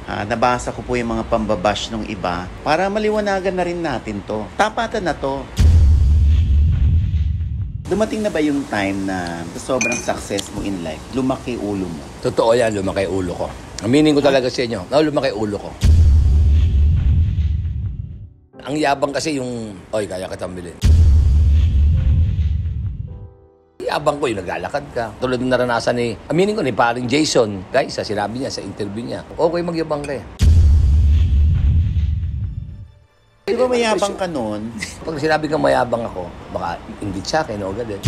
Nabasa ko po yung mga pambabash ng iba para maliwanagan na rin natin to. Tapatan na to. Dumating na ba yung time na sa sobrang success mo in life, lumaki ulo mo? Totoo yan, lumaki ulo ko. Aminin ko talaga sa inyo, lumaki ulo ko. Ang yabang kasi yung, oy, kaya kitang bilhin. Yabang ko yung naglalakad ka. Tulad ng naranasan ni, aminin ko ni paring Jason, guys, sinabi niya sa interview niya, okay magyabang ka eh. Di ba mayabang ka nun? Pag sinabi kang mayabang ako, baka ingit sa akin o agad eh.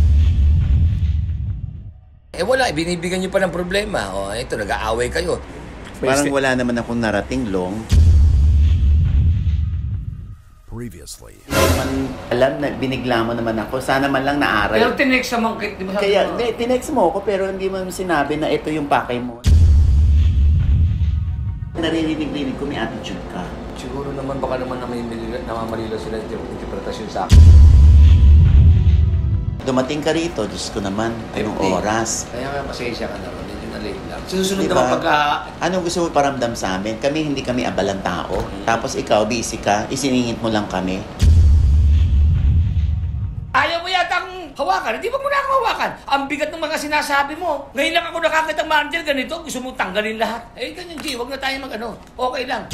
Wala, binibigyan niyo pa ng problema. O, ito, nag-aaway kayo. Parang wala naman akong narating long. Previously. Alam na, binigla mo naman ako. Sana man lang naaral. Pero tinext naman, di ba sabi Kaya, mo? tinext mo ako pero hindi mo sinabi na ito yung pakay mo. Naririnig-rinig ko may attitude ka. Siguro naman baka naman namamarilo sila yung interpretasyon sa akin. Dumating ka rito, Diyos ko naman, anong oras? Kaya nga pasensya ka na ron, medyo na-late lang. Susunod Diba? naman pagka... Anong gusto mo paramdam sa amin? Hindi kami abalang tao. Tapos ikaw, busy ka, isiningit mo lang kami. Ayaw mo yatang hawakan, hindi ba mo na ako hawakan? Ang bigat ng mga sinasabi mo. Ngayon lang ako nakakita ng manager ganito, gusto mo tanggalin lahat. Eh, ganyan, G, huwag na tayo mag-ano. Okay lang.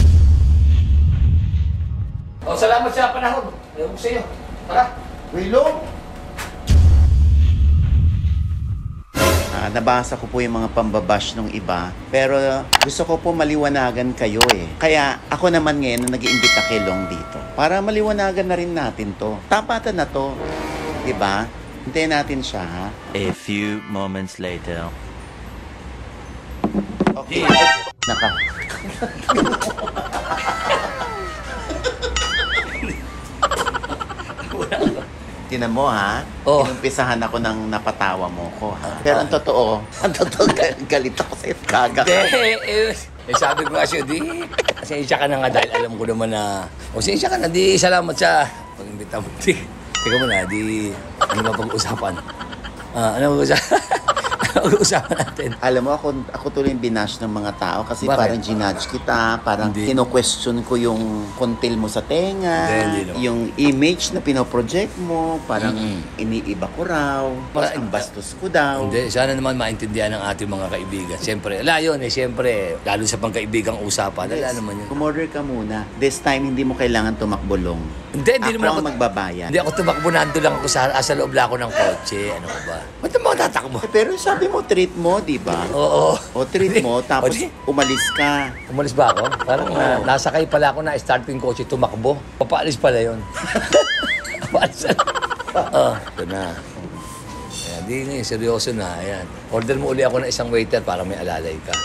O, salamat sa panahon. Ayaw ko sa'yo. Tara. Willow! Nabasa ko po yung mga pambabash ng iba, pero gusto ko po maliwanagan kayo eh. Kaya ako naman ngayon na nag-iimbita kay Long dito para maliwanagan na rin natin to. Tapatan na to. Diba? Hintayin natin siya, ha? A few moments later. Okay. Naka. Tinan mo, ha? Oh. Inumpisahan ako ng napatawa mo ko, ha? Pero ang totoo, galit ako sa'yo. Kaga ka. Sabi ko kasi, pasensya ka na nga dahil alam ko naman na, pasensya ka na, salamat sa pag-imbita mo. Teka mo na, ano ba pag-uusapan? Ano pag-uusapan natin? Alam mo, ako tuloy yung binash ng mga tao kasi Bakit? parang ginudge kita, parang Hindi. kino-question ko yung kontil mo sa tenga, Hindi, no. yung image na pinoproject mo, parang iniiba ko raw, Parang- ang bastos ko daw. Hindi, sana naman maintindihan ng ating mga kaibigan. Siyempre, yun siyempre, lalo sa pangkaibigang usapan, Yes. naman yun. Kumorder ka muna. This time, hindi mo kailangan tumakbolong. Hindi Ako naman ang magbabayad. Hindi ako tumakbo, nando lang ako sa loob lang ako ng kotse. Ano ka ba? Ba't naman tatakbo? Pero sabi mo, treat mo, di ba? Oo. O treat mo, tapos di- umalis ka. Umalis ba ako? Parang Oo. nasakay pala ako na starting kotse, tumakbo. Papaalis pala yun. Papaalis na. Ito na. Ayan, di na yun, seryoso na. Ayan. Order mo uli ako ng isang waiter para may alalay ka.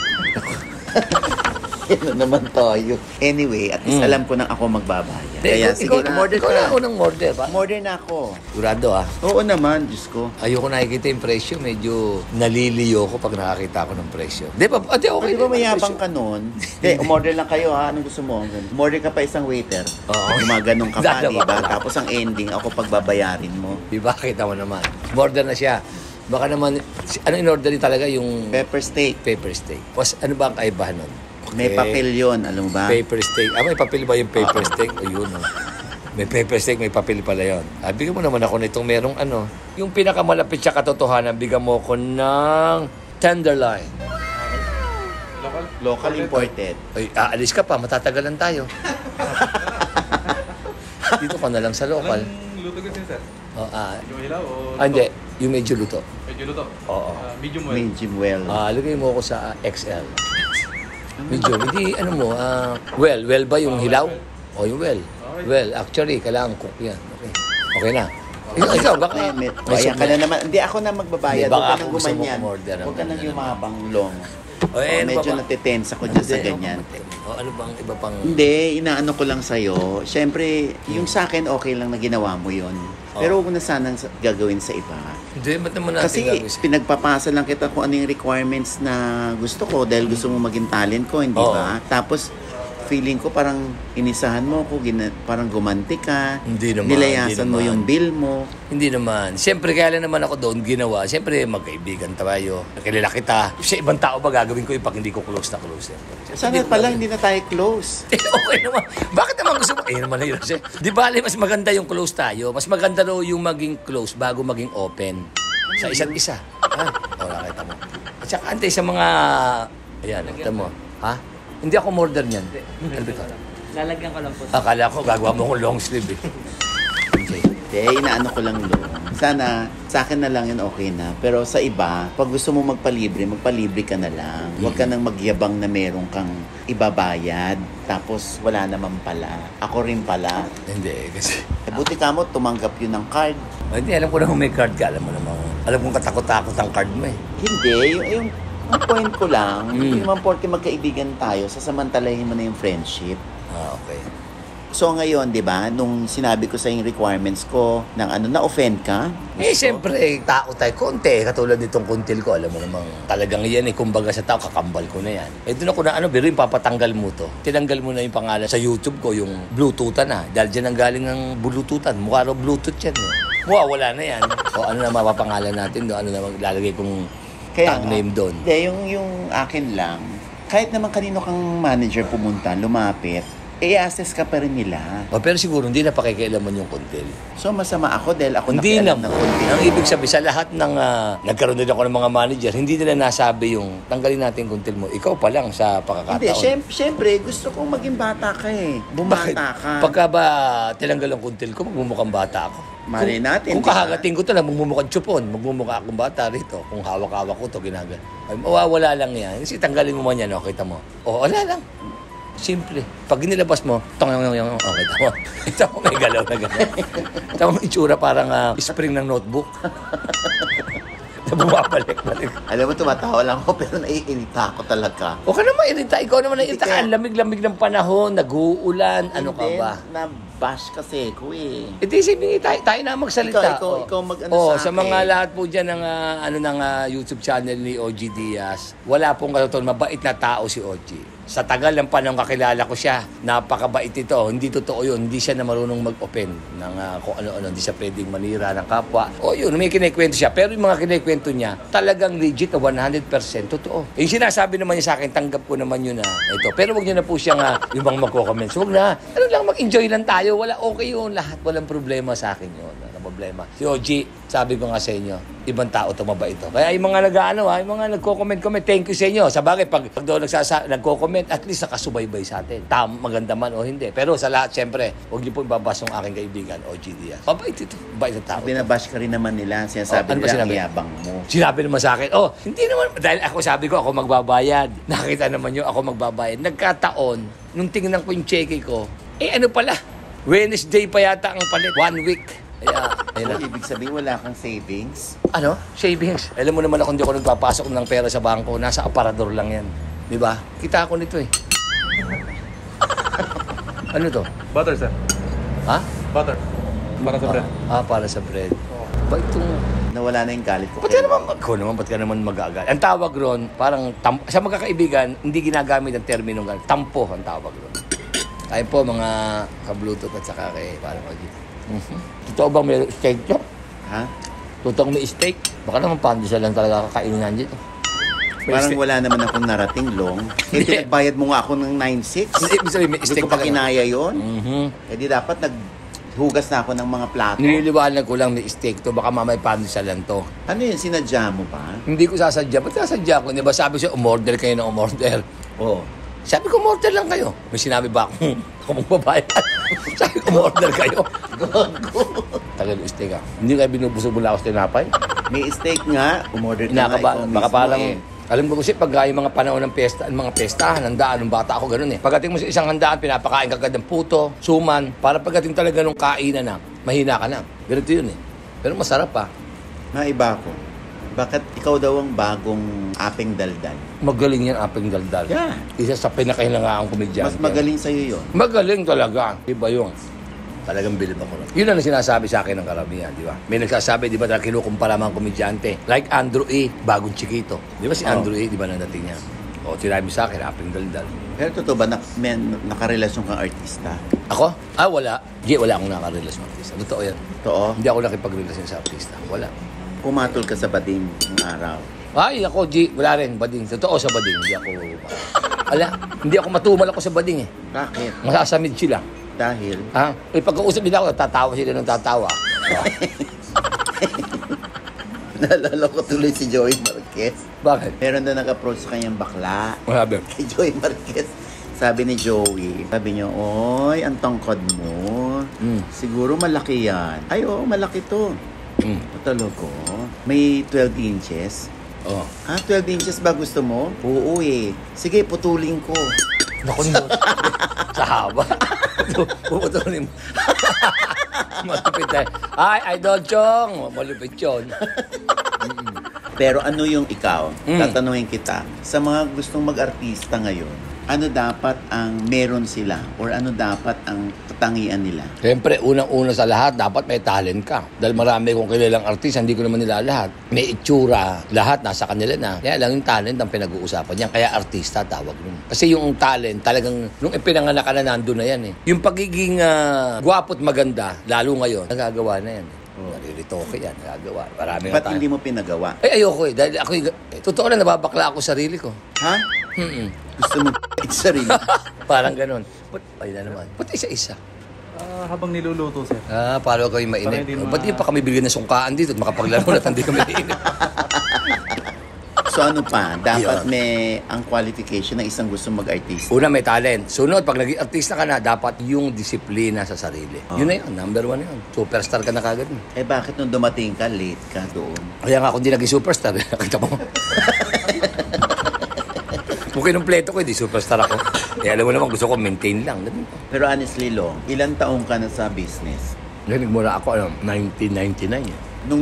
Yan naman tayo. Anyway, at least alam ko nang ako magbabayad. Kaya sige, umorder ikaw na ka. ako ng order. Umorder na ako. Sigurado Oo naman, Diyos ko. Ayoko nakikita yung presyo. Medyo naliliyo ko pag nakakita ako ng presyo. Di ba? Okay. Di ba din ang mayabang presyo. ka nun? Hindi, umorder lang kayo ha. Anong gusto mo? Umorder ka pa isang waiter. Oo. Gumaganong ka pa, Dada di ba? ba? Tapos ang ending, ako pagbabayarin mo. Di ba? Kita mo naman. Order na siya. Baka naman, ano in-order din talaga yung Pepper steak. paper steak. Ano ba ang kaibahan nun? May papel yun, alam mo ba? Paper steak. May papel ba yung paper steak? O yun. May paper steak, may papel pala yun. Bigyan mo naman ako nitong merong ano. Yung pinakamalapit sa katotohanan, bigyan mo ko ng tenderloin. Local imported. Ay, aalis ka pa, matatagalan tayo. Dito ka na lang sa local. Anong luto kasi, sir? Yung hilaw o luto? Hindi, yung medyo luto. Medyo luto? Oo. Medium well? Medium well. Lagay mo ako sa XL. Medyo, hindi, ano mo, well ba yung hilaw? O yung well. Well, actually, kailangan cook yan. Okay na. Ikaw, baka... Ayan ka na naman. Hindi, ako na magbabayad. Hindi, Huwag baka ka nang gusto mo gumanyan. umorder ng Huwag ka nang ano yumabang long. ano Medyo ba ba? natitense ako dyan sa ganyan. Ano bang iba pang... Hindi, inaano ko lang sa'yo. Siyempre, yung sa akin, okay lang na ginawa mo yon. Pero huwag mo na sanang gagawin sa iba. Hindi, ba't naman natin Kasi gagawin? pinagpapasa lang kita kung ano yung requirements na gusto ko dahil gusto mo maging talent ko, hindi Oo. ba? Tapos, feeling ko parang inisahan mo ako, parang gumanti ka. Hindi naman, Nilayasan hindi mo naman. yung bill mo. Hindi naman. Siyempre, kaya lang naman ako doon ginawa. Siyempre, magkaibigan tayo. Nakilala kita. Sa ibang tao ba gagawin ko yung pag hindi ko close na close? Sana pala hindi na tayo close. Okay naman. Bakit naman gusto mo? Naman na yun. Di ba, mas maganda yung close tayo. Mas maganda daw yung maging close bago maging open. Sa isa't isa. Ha? O, nakita mo. At saka antay sa mga... Ayan, nakita mo. Ha? Hindi ako order niyan. Ano ba ito? Lalagyan ko lang po. Akala ko gagawa mo kong long sleeve eh. Okay. Inaano ko lang doon. Sana, sa akin na lang yun okay na. Pero sa iba, pag gusto mo magpalibre ka na lang. Huwag ka nang magyabang na meron kang ibabayad. Tapos wala naman pala. Ako rin pala. Hindi, kasi... Buti ka mo, tumanggap yun ng card. Hindi, alam ko na kung may card ka. Alam mo naman. Alam kong katakot-takot ang card mo eh. Hindi, yung ang point ko lang, hindi naman porke magkaibigan tayo, sasamantalahin mo na yung friendship. Ah, okay. So ngayon, di ba, nung sinabi ko sa yung requirements ko, ng na-offend ka? Eh, siyempre, tao tayo. Konti. Katulad nitong kuntil ko, alam mo namang talagang yan eh. Kumbaga sa tao, kakambal ko na yan. Eh, doon ako na, biro yung papatanggal mo to. Tinanggal mo na yung pangalan sa YouTube ko, yung Bluetoothan na. Dahil dyan ang galing ng Bluetoothan. Mukha raw Bluetooth yan. Eh. Mukha, wala na yan. O ano na mapapangalan natin doon? Ano na maglalagay kong tag name doon? Hindi, yung akin lang, kahit naman kanino kang manager pumunta, lumapit, i-assess ka pa rin nila. O, pero siguro hindi na pakikialaman yung kuntil. So masama ako dahil ako Hindi nakialam naman. ng kuntil. Ang ibig sabihin, sa lahat ng nagkaroon din ako ng mga manager, hindi nila nasabi yung tanggalin natin yung kuntil mo. Ikaw pa lang sa pakakataon. Hindi, syempre, gusto kong maging bata ka eh. Bumata ka. Pagka ba tinanggal ang kuntil ko, magmumukhang bata ako. Mali natin, Kung di ba? kahagating ko to lang, magmumukhang tsupon. Magmumukha akong bata rito. Kung hawak-hawak ko to, ginagal. Ay, mawawala lang yan. Kasi tanggalin mo man yan, kita mo. O, wala lang. Simple. Pag nilabas mo, okay, tama. Ito mo may galaw na gano'n. Ito mo itsura parang spring ng notebook. Na bumabalik. Alam mo, tumatawa lang ako pero naiirita ako talaga. O ka naman irita. Ikaw naman naiirita ka. Ang lamig-lamig ng panahon, nag-uulan. Ano ka Hindi, ba? na-bash kasi ko eh. Ito sabihin, tayo na magsalita. Ikaw mag-ano sa sa mga akin. lahat po dyan ng, YouTube channel ni OG Diaz, wala pong katotohanan, mabait na tao si OG. Sa tagal ng panahon kakilala ko siya, napakabait ito. Hindi totoo yun. Hindi siya na marunong mag-open ng kung ano-ano. Hindi siya pwedeng manira ng kapwa. O yun, may kinikwento siya. Pero yung mga kinikwento niya, talagang legit na 100% totoo. Yung sinasabi naman niya sa akin, tanggap ko naman yun na ito. Pero wag niyo na po siyang yung mga magko-comments. Huwag na. Ano lang, mag-enjoy lang tayo. Wala, okay yun. Lahat, walang problema sa akin yun. Problema. Si OG, sabi ko nga sa inyo, ibang tao tumaba ito. Kaya yung mga yung mga nagko-comment, thank you sa inyo. Sa bagay, pag doon nagko-comment, at least nakasubaybay sa atin. Maganda man o hindi. Pero sa lahat, siyempre, huwag niyo po ibabas yung aking kaibigan, OG Diaz. Mabait ito. Mabait na tao. Binabash ka rin naman nila. Sinasabi ano ba nila, sinabi? iyabang mo. Sinabi naman sa akin, hindi naman, dahil sabi ko, ako magbabayad. Nakita naman nyo, ako magbabayad. Nagkataon, nung tingnan ko yung cheque ko, ano pala, Wednesday pa yata ang palit. 1 week. Ayun na. Ibig sabihin, wala kang savings? Ano? Savings. Alam mo naman ako, hindi ako nagpapasok ng pera sa bangko. Nasa aparador lang yan. Di ba? Kita ako nito eh. Ano to? Butter, sir. Ha? Butter. Para sa bread. Para sa bread. Ba itong... Nawala na yung galit ko. Ba't ka naman mag-aagal? Ang tawag ron, parang, sa magkakaibigan, hindi ginagamit ang terminong gano'n. Tampo ang tawag ron. Ayun po, mga ka-Bluetooth at saka kay parang Totoo bang may steak to? Ha? Totoo may steak? Baka naman pandesal lang talaga kakainin dito. Parang wala naman akong narating long. Hindi. Nagbayad mo nga ako ng 9.6. Ibig sabihin, may Hindi steak ko pa talaga. kinaya yun. Mhm. Eh di dapat naghugas na ako ng mga plato. Nililiwanag ko lang may steak to. Baka mamay pandesal lang to. Ano yun, sinadya mo pa? Hindi ko sasadya. Ba't sasadya ko? Di ba sabi siya, umorder kayo ng umorder. Oo. Sabi ko, umorder lang kayo. May sinabi ba akong magbabayad? Sabi ko, umorder kayo. Tagal steak ah. Hindi kayo binubusog mula ako sa tinapay? May steak nga, umorder ka nga ikaw mismo Baka parang, eh. alam mo kasi pag yung mga panahon ng pesta, mga pestahan, handaan, ng bata ako ganun eh. Pagdating mo sa isang handaan, pinapakain ka agad ng puto, suman, para pagdating talaga nung kainan na, mahina ka na. Ganito yun eh. Pero masarap ah. Maiba ko. Bakit ikaw daw ang bagong apeng daldal? Magaling yan, apeng daldal. Yeah. Isa sa pinakahinangaang komedyante. Mas magaling sa'yo yun. Magaling talaga. Iba yun. Talagang bilib ako. Yun ang sinasabi sa akin ng karamihan, di ba? May nagsasabi, di ba, na kinukumpara mga komedyante. Like Andrew E., bagong Chiquito. Di ba si Andrew E., di ba, nadating niya? O, tinabi sa akin, aping daldal. Pero totoo ba na may nakarelasyon kang artista? Ako? Wala. G, wala akong nakarelasyon sa artista. Totoo yan. Totoo? Hindi ako nakipagrelasyon sa artista. Wala. Pumatol ka sa bading ng araw. Ay, ako, G, wala rin. Bading. Totoo sa bading. Hindi ako... hindi ako matumal ako sa bading eh. Bakit? Masasamid sila. Dahil? Pagkausap nila ako, tatawa sila ng tatawa. Naalala ko tuloy si Joey Marquez. Bakit? Meron na nag-approach sa kanyang bakla. Masabi. Kay Joey Marquez. Sabi ni Joey, sabi niya, oy, ang tangkad mo. Siguro malaki yan. Ay, oo, malaki to. Talaga? May 12 inches? Oo. 12 inches ba gusto mo? Oo eh. Sige, putulin ko. Naku, sa haba. Puputulin mo. Malupit tayo. Ay, Idol Chong. Malupit yun. Pero ano yung ikaw? Mm. Tatanungin kita. Sa mga gustong mag-artista ngayon, ano dapat ang meron sila? Or ano dapat ang katangian nila? Siyempre, unang-una sa lahat, dapat may talent ka. Dahil marami kong kilalang artista, hindi ko naman nila lahat. May itsura, lahat nasa kanila na. Kaya lang yung talent ang pinag-uusapan niyan. Kaya artista tawag nun. Kasi yung talent, talagang, nung ipinanganak ka na, nandun na yan eh. Yung pagiging gwapo't maganda, lalo ngayon, nagagawa na yan. Nariritoke yan, nagagawa. Marami Ba't hindi mo pinagawa? Ayoko eh. Dahil ako, totoo na, nababakla ako sarili ko. Ha? Gusto mo sarili? Parang ganun. Ay na naman. Ba't isa-isa? Habang niluluto, sir. Para kayo mainit. Para hindi Ba't di pa kami bigyan ng sungkaan dito at makapaglaro na hindi kami mainit? So ano pa? Dapat Yun. may ang qualification ng isang gustong mag-artista. Una, may talent. Sunod, pag naging artista ka na, dapat yung disiplina sa sarili. Yun na yun. Number 1 na yun. Superstar ka na kagad. Eh bakit nung dumating ka, late ka doon? Kaya nga, kung di naging superstar, nakita mo. Kung kinumpleto ko, di superstar ako. Eh, alam mo naman, gusto ko maintain lang. Ganun. Pero honestly, Long, ilang taong ka na sa business? Nagmula ako, 1999 eh. Nung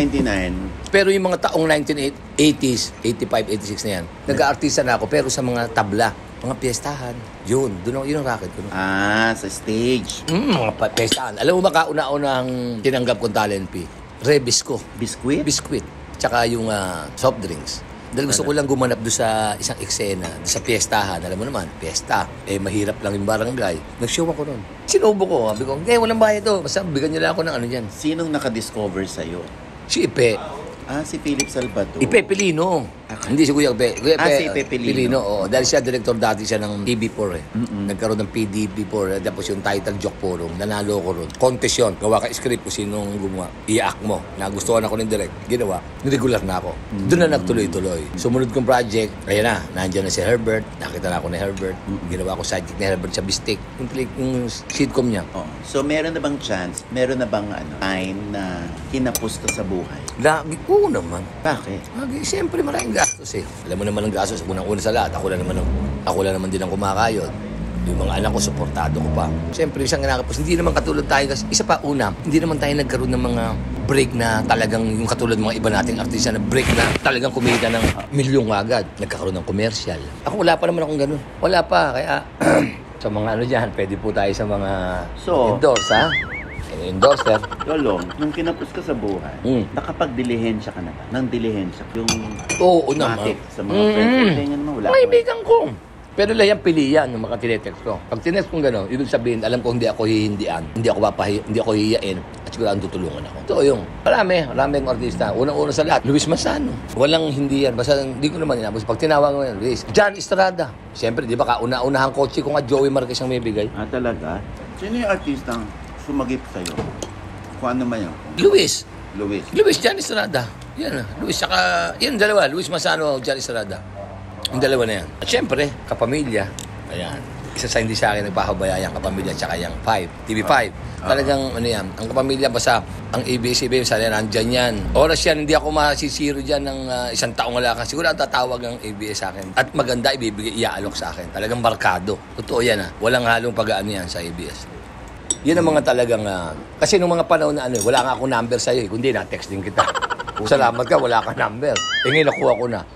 1999, Pero yung mga taong 1980s, 85, 86 na yan, nag-aartista na ako, pero sa mga tabla, mga piyestahan, yun ang racket ko. sa stage. Mga piyestahan. Alam mo ba kauna-unang tinanggap kong talent fee? Rebisco. Biscuit? Biscuit. Tsaka yung soft drinks. Dahil gusto ko lang gumanap doon sa isang eksena, doon sa piyestahan. Alam mo naman, piyesta. Eh, mahirap lang yung barangay. Nag-show ako noon. Sinubo ko. Sabi ko, walang bayad to. Basta bigyan niyo lang ako ng ano dyan. Sinong nakadiscover sa'yo? Si Ipe. Si Philip Salvador. Ipe Pilino. Hindi si Kuya Ipe. Kuya Ipe, si Ipe Pilino. Oo. Dahil siya director dati siya ng PB4 eh. Nagkaroon ng PDB4. Tapos yung title Joke Forum. Nanalo ko ron. Contest yun. Gawa ka script kung sinong gumawa. I-act mo. Nagustuhan ako ng direct. Ginawa. Regular na ako. Doon na nagtuloy-tuloy. Sumunod kong project. Ayan na. Nandiyan na si Herbert. Nakita na ako ni Herbert. Ginawa ko sidekick ni Herbert sa Bistik. Yung sitcom niya. So meron na bang chance? Meron na bang time na kinapos ka sa buhay? Lagi. Oo naman. Bakit? Siyempre maraming gastos eh. Alam mo naman ang gastos. Unang-una sa lahat, ako lang naman din ang kumakayod. Yung mga anak ko, suportado ko pa. Siyempre, isang nakapos, hindi naman katulad tayo. Kasi isa pa, una, hindi naman tayo nagkaroon ng mga break na talagang yung katulad ng mga iba nating artista na break na talagang kumita ng milyong agad. Nagkakaroon ng commercial. Ako, wala pa naman akong ganun. Wala pa. Kaya, sa mga ano dyan, pwede po tayo sa mga endorse, ha? Endorser. Lolong, nung kinapos ka sa buhay, nakapag-dilihensya ka na ba? Nang dilihensya, yung Oo naman. matik sa mga friends, ganyan naman, wala. Kaibigan ko. Pero lang yung pilihan ng mga tinetext ko. Pag tinext kong gano'n, ibig sabihin, alam ko hindi ako hihindian, hindi ako hihiyain, at siguro ang tutulungan ako. Ito yung, maraming artista. Unang-una sa lahat, Luis Masano. Walang hindi yan. Basta hindi ko naman inabos. Pag tinawag mo yan, Luis. John Estrada. Siyempre, di ba kauna-unahang kotse ko nga, Joey Marquez ang may bigay. Talaga? Sino yung artistang sumagip sa'yo? Kung ano man yun? Luis. Luis. John Estrada. Yan na. Luis, saka, yan dalawa. Luis Masano, John Estrada. Yung dalawa na yan. At syempre, kapamilya. Ayan. Isa sa hindi sa akin nagpahabaya yung kapamilya tsaka yung 5, TV5. Talagang ano yan, ang kapamilya basta ang ABS-CBN sana nandyan yan. Oras yan, hindi ako masisiro dyan ng isang taong wala ka. Siguro ang tatawag ng ABS sa akin. At maganda, ibibigay, iaalok sa akin. Talagang barkado. Totoo yan Walang halong pag-ano yan sa ABS. Yan ang mga talagang, kasi nung mga panahon na wala nga akong number sa'yo kundi na-text din kita. Salamat ka, wala ka number. Ngayon nakuha ko na.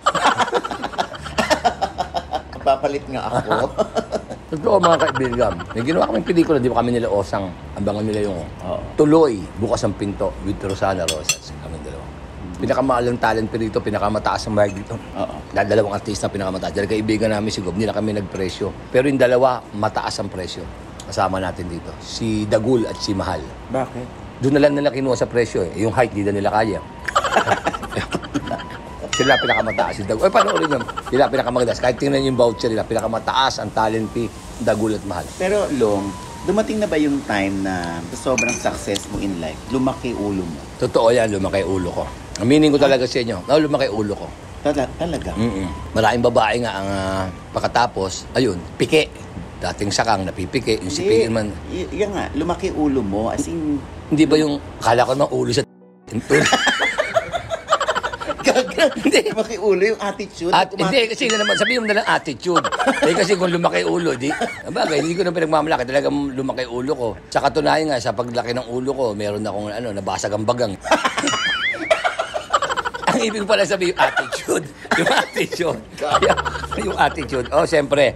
Papalit nga ako. Totoo mga kaibigan. May ginawa kaming pelikula, di ba kami nila Osang. Abangan nila yung Tuloy, bukas ang pinto with Rosana Rosas. Kami dalawa. Pinakamahal ng talent pero dito, pinakamataas ang bayad dito. Oo. Dalawang artista pinakamataas. Dahil kaibigan namin si Gob, hindi na kami nagpresyo. Pero yung dalawa, mataas ang presyo. Kasama natin dito. Si Dagul at si Mahal. Bakit? Doon na lang nila kinuha sa presyo eh. Yung height, di na nila kaya. Sila pinakamataas. Si Dagul. Panoorin nyo. Sila pinakamataas. Kahit tingnan yung voucher nila, pinakamataas ang talent fee, Dagul at Mahal. Pero, Long, dumating na ba yung time na sa sobrang success mo in life, lumaki ulo mo? Totoo yan, lumaki ulo ko. Aminin ko talaga sa inyo, lumaki ulo ko. Talaga? Maraming babae nga ang pagkatapos, ayun, pike. Dating sakang napipike, yung sipiin man. Yan nga, lumaki ulo mo, as in... Hindi ba yung, kala ko naman ulo sa Hindi. Lumaki ulo yung attitude. Hindi, kasi nga naman, sabihin mo na lang attitude. Kasi kung lumaki ulo, bagay, hindi ko na pinagmamalaki. Talagang lumaki ulo ko. Sa katunayan nga, sa paglaki ng ulo ko, meron akong, nabasag ang bagang. Ang ibig pala sabihin, yung attitude. Yung attitude. Yung attitude. Oh, siyempre.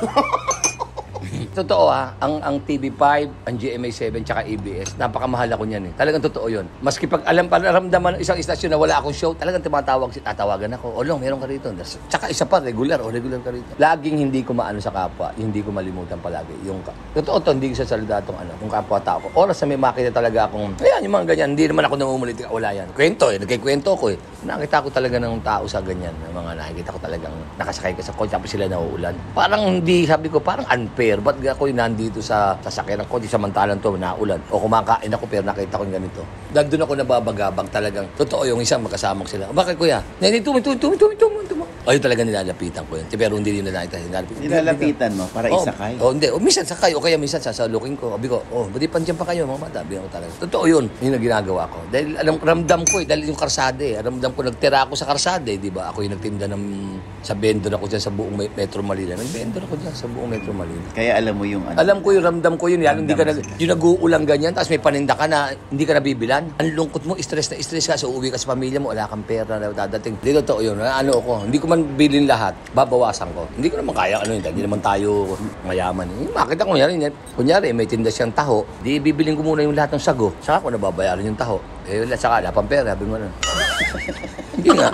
Totoo ang TV5, ang GMA7, tsaka ABS, napakamahal ako niyan eh. Talagang totoo yun. Maski pag naramdaman ng isang istasyon na wala akong show, talagang tatawagan ako. Long, meron ka rito. Tsaka isa pa, regular ka rito. Laging hindi ko maano sa kapwa, hindi ko malimutan palagi. Totoo to, hindi ko sasalita itong yung kapwa-tao ko. Oras na may makita talaga akong, ayan, yung mga ganyan, hindi naman ako namumulit, wala yan. Kwento nagkikwento ko eh. Nakita ko talaga ng tao sa ganyan, ng mga nakikita ko talagang nakasakay ka sa kotse, tapos sila nauulan. Parang hindi, sabi ko, parang unfair. Ba't ako nandito sa sasakyan ng kotse samantalang to naulan o kumakain ako pero nakita ko yung ganito. Doon ako nababagabag talagang. Totoo yung isang magkasama ko sila. Bakit kuya? Tumi. Ayun talaga nilalapitan ko yun. Pero hindi nila nakita. Nilalapitan mo para isakay? Hindi. Minsan sakay o kaya minsan sasalukin ko. Sabi ko, buti pandyan pa kayo mga mata. Sabi ko talaga. Totoo yun. Yun ang ginagawa ko. Dahil ramdam ko dahil yung karsada Ramdam ko nagtira ako sa karsada di ba? Ako yung nagtinda sa vendor ako dyan sa buong Metro Manila. Nag-vendor ako dyan sa buong Metro Manila. Kaya alam mo yung Alam ko yung ramdam ko yun. Yan, hindi ka yung nag-uulang ganyan, tapos may paninda ka na hindi ka nabibilan. Ang lungkot mo, stress ka. So, uuwi ka sa pamilya mo, wala kang pera na dadating. Hindi totoo yun. Hindi ko man bilhin lahat, babawasan ko. Hindi ko naman kaya, hindi naman tayo mayaman. Makita ko kunyari, may tinda siyang taho, di bibilin ko muna yung lahat ng sago. Saka ko nababayaran yung taho. Saka wala pang pera, sabi mo na. Hindi nga.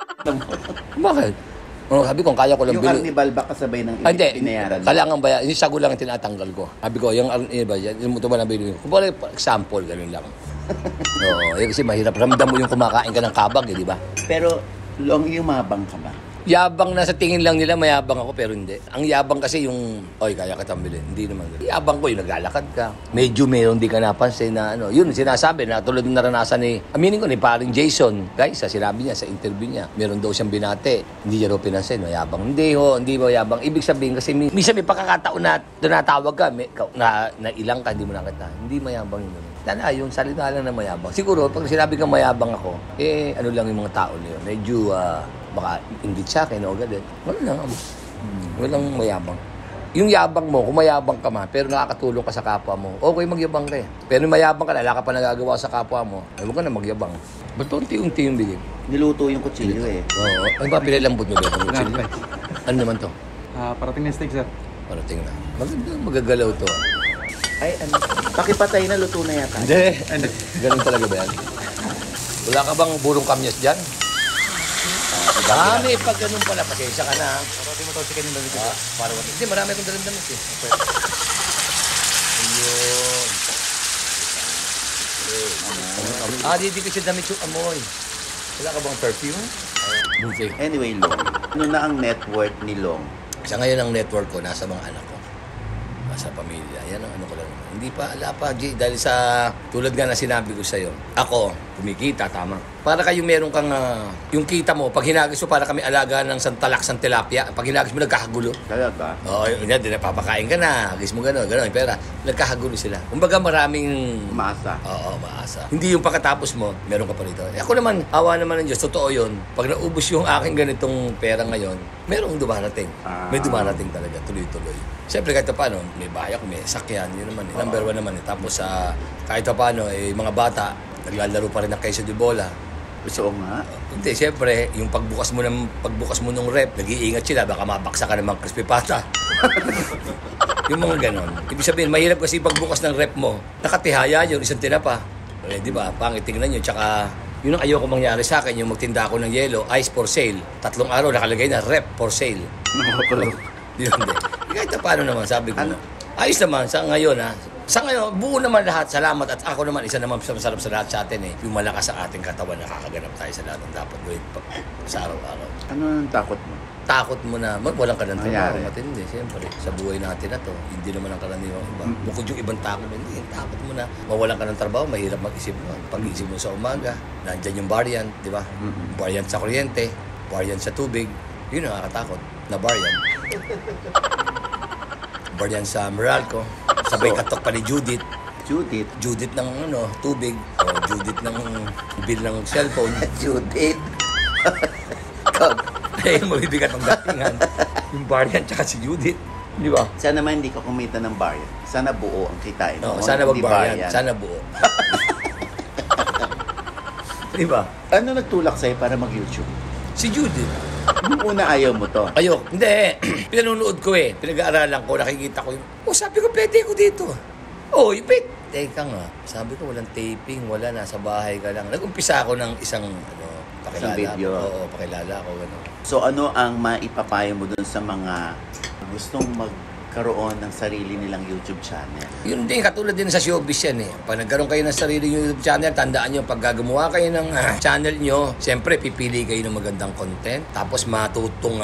Bakit? Sabi ko, kaya ko lang yung carnival ba kasabay ng pinayaran? Kailangan ba yung sago lang tinatanggal ko. Sabi ko, yung ito ba na bilhin ko? Kung example, ganun lang. Oo, kasi mahirap. Ramdam mo yung kumakain ka ng kabag, di ba? Pero, Long, yumabang ka ba? Yabang na sa tingin lang nila, mayabang ako, pero hindi. Ang yabang kasi yung, kaya ka tambilin. Hindi naman. Yabang ko, yung naglalakad ka. Medyo meron di ka napansin na yun, sinasabi na tulad ng naranasan aminin ko ni paring Jason. Guys, sinabi niya sa interview niya, meron daw siyang binate. Hindi niya daw pinansin, mayabang. Hindi mayabang. Ibig sabihin kasi, minsan may pagkakataon na tinatawag ka, na ilang ka, hindi mo nakita. Hindi mayabang yun. Yung salita lang na mayabang. Siguro, pag sinabi kang mayabang ako, ano lang yung mga tao niyo. Medyo, baka ingit sa akin o galit. Walang mayabang. Yung yabang mo, kung mayabang ka man, pero nakakatulong ka sa kapwa mo, okay magyabang ka eh. Pero mayabang ka, wala ka pa nagagawa sa kapwa mo, huwag ka na magyabang. Ba't unti-unti yung bigay? Niluto yung kutsilyo eh. Oo. Ano ba, pinalambot mo ba yung kutsilyo? Ano naman to? Parating na steak, sir. Parating na. Magagalaw to. Ay, pakipatay na, luto na yata. Hindi. Ganun talaga ba yan? Wala ka bang burong kamyas dyan? May pag ganun pala, pasensya ka na. Parating mo to chicken yung damit. Para wala. Hindi, marami akong dalamdamis eh. Ayun. Di kasi damit yung amoy. Wala ka bang perfume? Buffet. Anyway, Long, ano na ang network ni Long? Sa ngayon ang network ko, nasa mga anak ko. Nasa pamilya. Yan ang ko lang. Hindi pa, ala pa, G. Dahil sa, tulad nga na sinabi ko sa'yo, ako, kumikita, tama. Para kayo meron kang, yung kita mo, pag hinagis mo, para kami alaga ng santalak, tilapia. Pag hinagis mo, nagkakagulo. Talaga? Oo, yun, papakain ka na, hagis mo gano'n, pera. Nagkakagulo sila. Kumbaga maraming... Maasa. Oo, maasa. Hindi yung pagkatapos mo, meron ka pa rito. Ako naman, awa naman ng Diyos, totoo yun. Pag naubos yung aking ganitong pera ngayon, merong dumarating. May dumarating talaga, tuloy-tuloy. Siyempre, kahit paano, may bahay ako, may sakyan, yun naman eh. Number one naman eh. Tapos, kahit paano, mga bata, naglalaro pa rin ng queso de bola. Gusto nga. Hindi, siyempre, yung pagbukas mo ng rep, nag-iingat sila, baka mabaksa ka ng mga crispy pata. Yung mga ganon. Ibig sabihin, mahirap kasi pagbukas ng rep mo, nakatihaya yun, isang tinapa. Di ba? Pangit tingnan yun, tsaka Yun ang ayoko mangyari sa akin, yung magtinda ako ng yelo, ice for sale. 3 araw nakalagay na, rep for sale. Yun, hindi. Kahit na paano naman, sabi ko na. Ayos naman, sa ngayon ha. Sa ngayon, buo naman lahat. Salamat. At ako naman, isa naman masarap sa lahat sa atin eh. Yung malakas sa ating katawan, nakakaganap tayo sa lahat ng dapat gawin sa araw-araw. Ano ang takot mo? Takot mo na, walang ka ng trabaho. Nangyari. Matindi, siyempre. Sa buhay natin na to, hindi naman ang karaniwang iba. Bukod yung ibang takot mo, hindi. Takot mo na, mawalan ka ng trabaho, mahirap mag-isip mo. Pag-isip mo sa umaga, nandyan yung variant, di ba? Variant sa kuryente, variant sa tubig. Yun ang nakakatakot, na variant. Variant sa Meralco, sabay katok pa ni Judith. Judith ng tubig, o Judith ng bill ng cellphone. Judith. Eh, mabibigat ang datingan. Yung variant tsaka si Judith. Di ba? Sana naman hindi ka kumita ng variant. Sana buo ang kitain mo. No, sana Hindi mag-variant. Sana buo. Di ba? Ano nagtulak sa'yo para mag-YouTube? Si Judith. Nung una ayaw mo to. Ayok. Hindi. Pinanunood ko eh. Pinag-aaralan ko. Nakikita ko yung, sabi ko, pwede ko dito. Teka nga. Sabi ko, walang taping. Wala. Nasa bahay ka lang. Nag-umpisa ako ng isang, pakilala. Isang video. Oo, pakilala ko. So ano ang maipapayo mo dun sa mga gustong magkaroon ng sarili nilang YouTube channel? Yun din, katulad din sa showbiz yan eh. Pag nagkaroon kayo ng sarili YouTube channel, tandaan nyo, pag gagawa kayo ng channel nyo, siyempre pipili kayo ng magandang content. Tapos matutong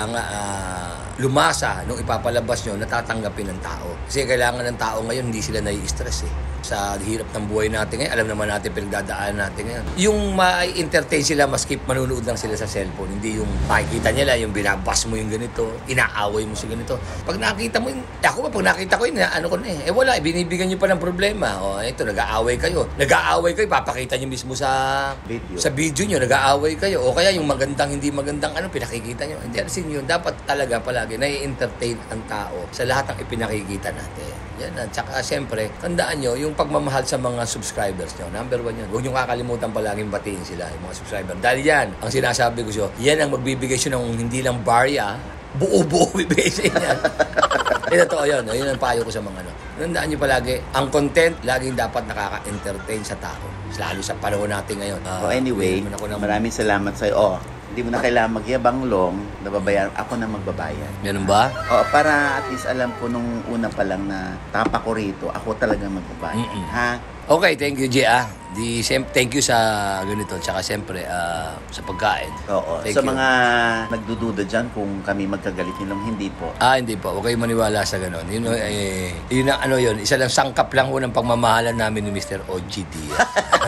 lumasa nung ipapalabas nyo, natatanggapin ng tao. Kasi kailangan ng tao ngayon, hindi sila nai-stress eh. Sa hirap ng buhay natin ngayon, alam naman natin pinagdadaan natin ngayon. Yung ma-entertain sila, maski manunood lang sila sa cellphone. Hindi yung makikita nila, yung binabas mo yung ganito, inaaway mo si ganito. Pag nakita mo yun, pag nakita ko yun, ano ko na eh. Wala, binibigyan nyo pa ng problema. Ito, nag-aaway kayo. Papakita nyo mismo sa video nyo, nag-aaway kayo. O kaya yung magandang, hindi magandang, pinakikita nyo. Hindi, alisin yun. Dapat talaga palagi nai-entertain ang tao sa lahat ng ipinakikita natin. Yan. At saka, siyempre, tandaan nyo, yung pagmamahal sa mga subscribers nyo. Number 1 yun. Huwag nyo kakalimutan palaging batiin sila, yung mga subscriber. Dahil yan, ang sinasabi ko siya, yan ang magbibigay siya ng hindi lang barya, buo-buo bibigay siya yan. Totoo yun. Yun ang payo ko sa mga Tandaan nyo palagi, ang content, laging dapat nakaka-entertain sa tao. Lalo sa panahon natin ngayon. Anyway, maraming salamat sa'yo. Hindi mo na kailangan magyabang long, nababayaran. Ako na magbabayad. Ganun ba? Para at least alam ko nung una pa lang na tapa ko rito, ako talaga magbabayad. Ha? Okay, thank you, Gia. Thank you sa ganito. Tsaka siyempre, sa pagkain. Oo. Thank Sa you. mga nagdududa dyan kung kami magkagalit nilang hindi po. Hindi po. Huwag kayong maniwala sa ganun. Yun ang yun. Isa lang sangkap lang ng pagmamahalan namin ni Mr. OG Diaz.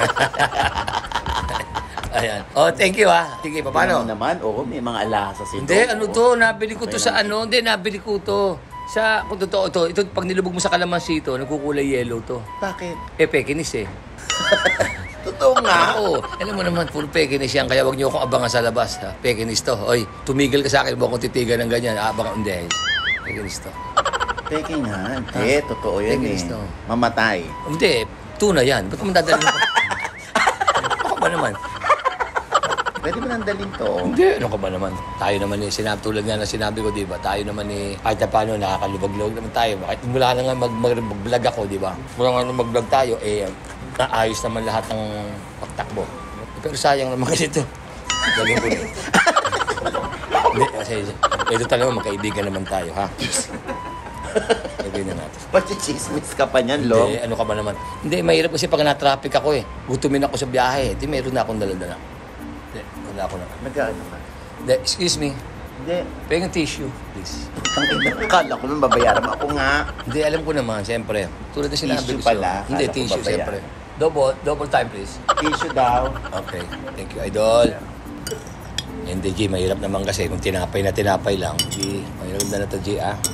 Ayan. Thank you ha. Sige, paano? Ano naman? May mga alahas ito. Hindi, nabili ko to sa nabili ko to. Kung totoo ito, pag nilubog mo sa kalamansi ito, nagkukulay yellow to. Bakit? Pekinis eh. Totoo nga. Oo. Alam mo naman, full pekinis yan, kaya wag niyo akong abangan sa labas. Ha? Pekinis to. Oy, tumigil ka sa akin, huwag akong titigan ng ganyan. Abangan, hindi. Pekinis to. Peking nga. Hindi, totoo yan Pekinis to. Mamatay. Hindi, tuna yan. Ba't mo dadalhin mo? Ako ba naman? Pwede mo nang dalhin to. Hindi, ano ka ba naman? Tayo naman tulad nga na sinabi ko, di ba? Tayo naman kahit na paano, nakakalubag-lubag naman tayo. Kahit mula na nga mag-vlog ako, di ba? Mula nga mag-vlog tayo, naayos naman lahat ng pagtakbo. Pero sayang naman kasi ito. Galing ko rin. Hindi, kasi ito talaga, magkaibigan naman tayo, ha? Gagawin na natin. Pati-chismis ka pa niyan, Long. Hindi, ano ka ba naman? Hindi, mahirap kasi pag na-traffic ako eh. Gutumin ako sa biyahe. Hindi, mayroon na akong dala-dala. Hindi, wala ako na. Nagkaano ka? Hindi, excuse me. Hindi. Pengang tissue, please. Ang inakala ko nung babayaran mo. Ako nga. Hindi, alam ko naman, siyempre. Tulad na sinabi Tissue ko sa'yo. pala. Hindi, Akala ko tissue, babayaran. siyempre. Double time, please. Tissue daw. Okay, thank you, idol. Hindi, G, mahirap naman kasi kung tinapay lang. G, mahirap na to, G, ah.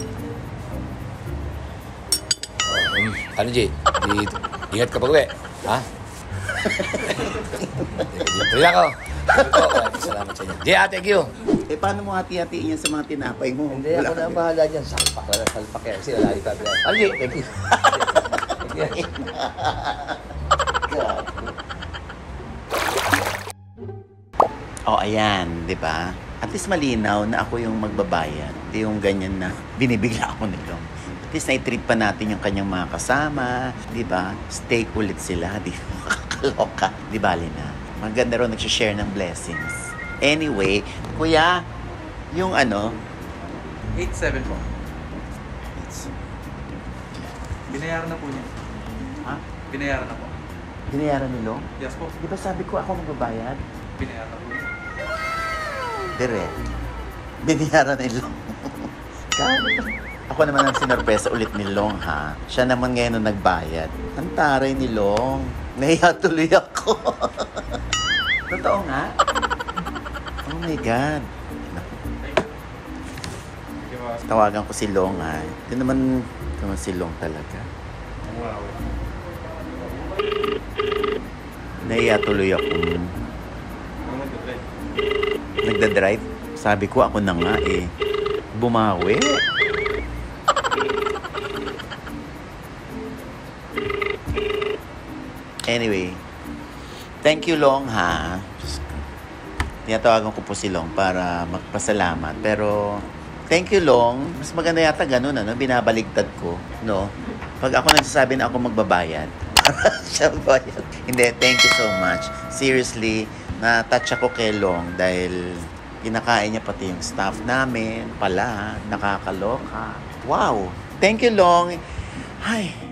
Ano, G? Ingat ka pag-uwi, ha? Tuloy ako. Salamat sa inyo. G, thank you. Paano mo hati-hatiin yan sa mga tinapay mo? Hindi, ako na bahala dyan. Salpak yan. Kasi alayo pa. Ano, G? Thank you. Thank you. Ayan, di ba? At least malinaw na ako yung magbabayad. Hindi yung ganyan na binibigla ako nito. At least na-treat pa natin yung kanyang mga kasama, di ba? Steak ulit sila, di ba? Makakaloka. Di bali na. Maganda rin nagsishare ng blessings. Anyway, kuya, yung ano, 8-7 po. Binayaran na po niya. ha? Binayaran na po. Binayaran ni Long? Yes po. Di ba sabi ko ako magbabayad? Binayaran na po niya. Direct. Binayaran ni Long. Ako naman ang sinorpresa ulit ni Long, ha? Siya naman ngayon ang nagbayad. Ang taray ni Long. Nahiya tuloy ako. Totoo nga? Oh my God. Tawagan ko si Long, ha? Ito naman si Long talaga. Nahiya tuloy ako. Nagda-drive? Sabi ko, ako na nga eh. Bumawi. Anyway, thank you Long, ha. Tinatawagan ko po si Long para magpasalamat. Pero, thank you Long. Mas maganda yata ganun, ano? Binabaligtad ko, no? Pag ako nagsasabi na ako magbabayad, siya bayad. Hindi, thank you so much. Seriously, na-touch ako kay Long dahil kinakain niya pati yung staff namin. Pala, nakakaloka. Wow! Thank you Long. Ay,